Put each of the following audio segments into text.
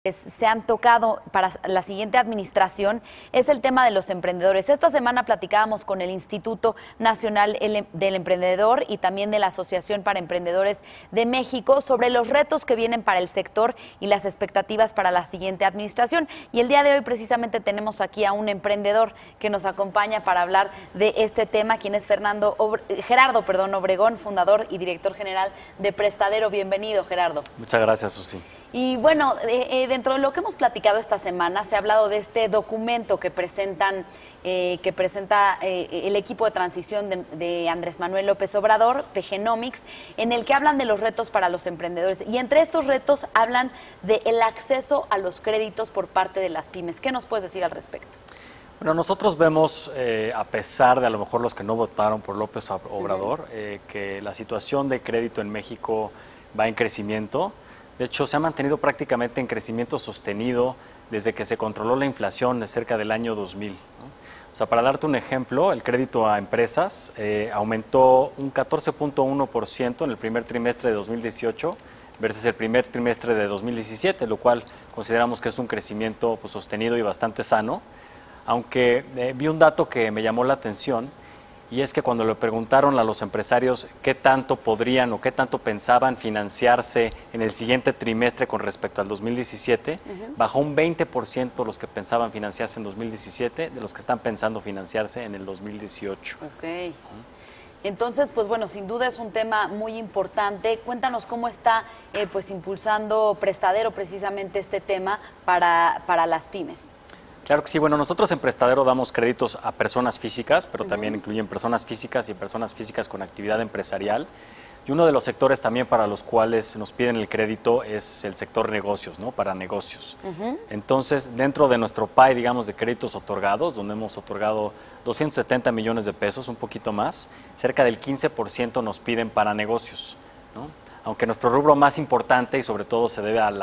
Se han tocado para la siguiente administración es el tema de los emprendedores. Esta semana platicábamos con el Instituto Nacional del Emprendedor y también de la Asociación para Emprendedores de México sobre los retos que vienen para el sector y las expectativas para la siguiente administración. Y el día de hoy precisamente tenemos aquí a un emprendedor que nos acompaña para hablar de este tema, quien es Gerardo Obregón, fundador y director general de Prestadero. Bienvenido, Gerardo. Muchas gracias, Susi. Y bueno, dentro de lo que hemos platicado esta semana, se ha hablado de este documento que presenta el equipo de transición de Andrés Manuel López Obrador, PGenomics, en el que hablan de los retos para los emprendedores. Y entre estos retos hablan del acceso a los créditos por parte de las pymes. ¿Qué nos puedes decir al respecto? Bueno, nosotros vemos, a pesar de a lo mejor los que no votaron por López Obrador, que la situación de crédito en México va en crecimiento. De hecho, se ha mantenido prácticamente en crecimiento sostenido desde que se controló la inflación de cerca del año 2000, ¿no? O sea, para darte un ejemplo, el crédito a empresas aumentó un 14.1% en el primer trimestre de 2018 versus el primer trimestre de 2017, lo cual consideramos que es un crecimiento pues, sostenido y bastante sano. Aunque vi un dato que me llamó la atención, y es que cuando le preguntaron a los empresarios qué tanto podrían o qué tanto pensaban financiarse en el siguiente trimestre con respecto al 2017, bajó un 20% los que pensaban financiarse en 2017 de los que están pensando financiarse en el 2018. Ok. Entonces, pues bueno, sin duda es un tema muy importante. Cuéntanos cómo está pues impulsando Prestadero precisamente este tema para las pymes. Claro que sí. Bueno, nosotros en Prestadero damos créditos a personas físicas, pero también incluyen personas físicas y personas físicas con actividad empresarial. Y uno de los sectores también para los cuales nos piden el crédito es el sector negocios, ¿no? Para negocios. Entonces, dentro de nuestro PAE, digamos, de créditos otorgados, donde hemos otorgado 270 millones de pesos, un poquito más, cerca del 15% nos piden para negocios, ¿no? Aunque nuestro rubro más importante y sobre todo se debe a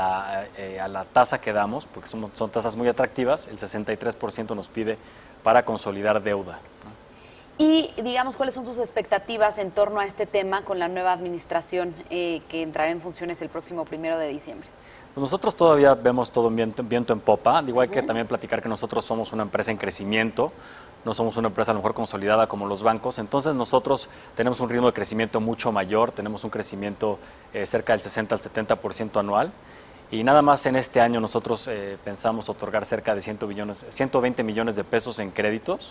la tasa que damos, porque son tasas muy atractivas, el 63% nos pide para consolidar deuda, ¿no? Y digamos, ¿cuáles son sus expectativas en torno a este tema con la nueva administración que entrará en funciones el próximo 1 de diciembre? Pues nosotros todavía vemos todo viento en popa, igual que también platicar que nosotros somos una empresa en crecimiento, no somos una empresa a lo mejor consolidada como los bancos, entonces nosotros tenemos un ritmo de crecimiento mucho mayor, tenemos un crecimiento cerca del 60 al 70% anual, y nada más en este año nosotros pensamos otorgar cerca de 120 millones de pesos en créditos,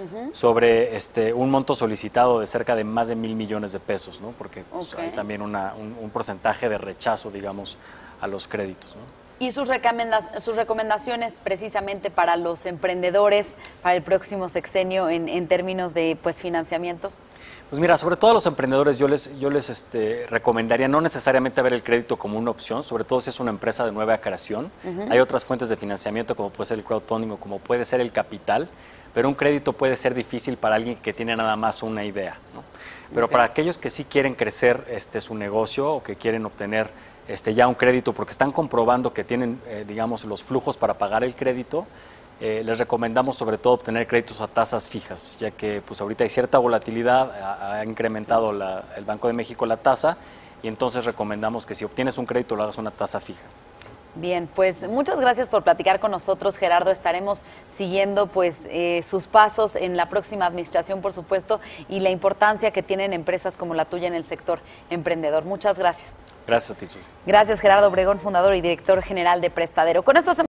sobre un monto solicitado de cerca de más de 1,000 millones de pesos, ¿no? Porque pues, hay también un porcentaje de rechazo, digamos, a los créditos, ¿no? ¿Y sus recomendaciones precisamente para los emprendedores para el próximo sexenio en términos de pues, financiamiento? Pues mira, sobre todo a los emprendedores yo les recomendaría no necesariamente ver el crédito como una opción, sobre todo si es una empresa de nueva creación. Hay otras fuentes de financiamiento como puede ser el crowdfunding o como puede ser el capital, pero un crédito puede ser difícil para alguien que tiene nada más una idea, ¿no? Pero para aquellos que sí quieren crecer su negocio o que quieren obtener ya un crédito porque están comprobando que tienen, digamos, los flujos para pagar el crédito, les recomendamos sobre todo obtener créditos a tasas fijas, ya que pues ahorita hay cierta volatilidad, ha incrementado el Banco de México la tasa, y entonces recomendamos que si obtienes un crédito lo hagas a una tasa fija. Bien, pues muchas gracias por platicar con nosotros, Gerardo. Estaremos siguiendo pues sus pasos en la próxima administración, por supuesto, y la importancia que tienen empresas como la tuya en el sector emprendedor. Muchas gracias. Gracias a ti, Susi. Gracias, Gerardo Obregón, fundador y director general de Prestadero. Con esto